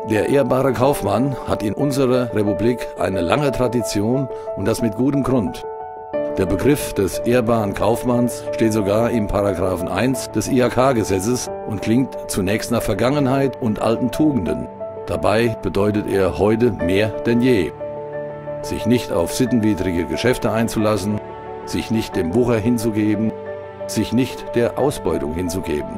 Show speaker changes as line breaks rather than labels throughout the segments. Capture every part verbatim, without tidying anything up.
Der ehrbare Kaufmann hat in unserer Republik eine lange Tradition und das mit gutem Grund. Der Begriff des ehrbaren Kaufmanns steht sogar im Paragraphen eins des I H K-Gesetzes und klingt zunächst nach Vergangenheit und alten Tugenden. Dabei bedeutet er heute mehr denn je. Sich nicht auf sittenwidrige Geschäfte einzulassen, sich nicht dem Wucher hinzugeben, sich nicht der Ausbeutung hinzugeben.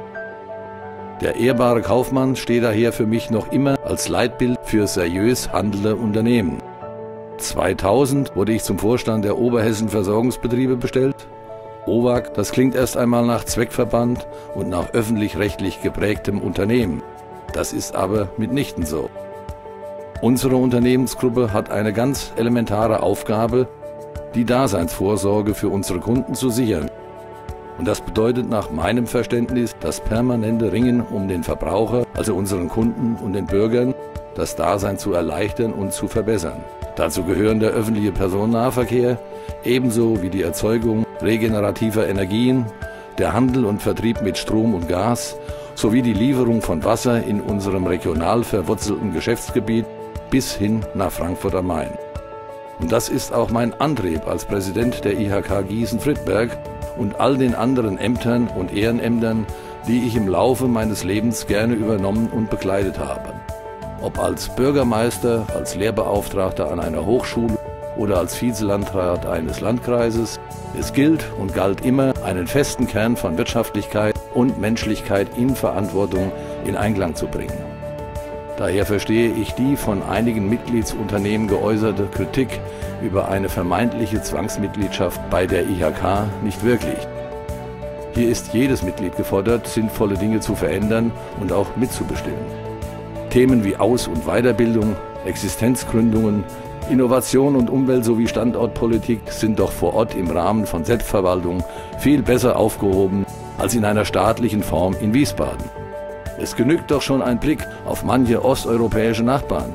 Der ehrbare Kaufmann steht daher für mich noch immer als Leitbild für seriös handelnde Unternehmen. zweitausend wurde ich zum Vorstand der Oberhessen Versorgungsbetriebe bestellt. O W A G, das klingt erst einmal nach Zweckverband und nach öffentlich-rechtlich geprägtem Unternehmen. Das ist aber mitnichten so. Unsere Unternehmensgruppe hat eine ganz elementare Aufgabe, die Daseinsvorsorge für unsere Kunden zu sichern. Und das bedeutet nach meinem Verständnis das permanente Ringen um den Verbraucher, also unseren Kunden und den Bürgern, das Dasein zu erleichtern und zu verbessern. Dazu gehören der öffentliche Personennahverkehr, ebenso wie die Erzeugung regenerativer Energien, der Handel und Vertrieb mit Strom und Gas, sowie die Lieferung von Wasser in unserem regional verwurzelten Geschäftsgebiet bis hin nach Frankfurt am Main. Und das ist auch mein Antrieb als Präsident der I H K Gießen-Friedberg und all den anderen Ämtern und Ehrenämtern, die ich im Laufe meines Lebens gerne übernommen und bekleidet habe. Ob als Bürgermeister, als Lehrbeauftragter an einer Hochschule oder als Vizelandrat eines Landkreises, es gilt und galt immer, einen festen Kern von Wirtschaftlichkeit und Menschlichkeit in Verantwortung in Einklang zu bringen. Daher verstehe ich die von einigen Mitgliedsunternehmen geäußerte Kritik über eine vermeintliche Zwangsmitgliedschaft bei der I H K nicht wirklich. Hier ist jedes Mitglied gefordert, sinnvolle Dinge zu verändern und auch mitzubestimmen. Themen wie Aus- und Weiterbildung, Existenzgründungen, Innovation und Umwelt sowie Standortpolitik sind doch vor Ort im Rahmen von Selbstverwaltung viel besser aufgehoben als in einer staatlichen Form in Wiesbaden. Es genügt doch schon ein Blick auf manche osteuropäische Nachbarn.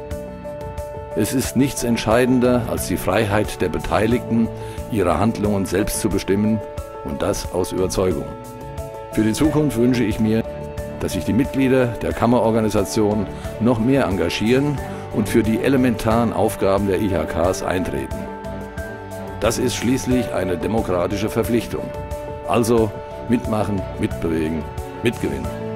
Es ist nichts entscheidender als die Freiheit der Beteiligten, ihre Handlungen selbst zu bestimmen und das aus Überzeugung. Für die Zukunft wünsche ich mir, dass sich die Mitglieder der Kammerorganisation noch mehr engagieren und für die elementaren Aufgaben der I H Ks eintreten. Das ist schließlich eine demokratische Verpflichtung. Also mitmachen, mitbewegen, mitgewinnen.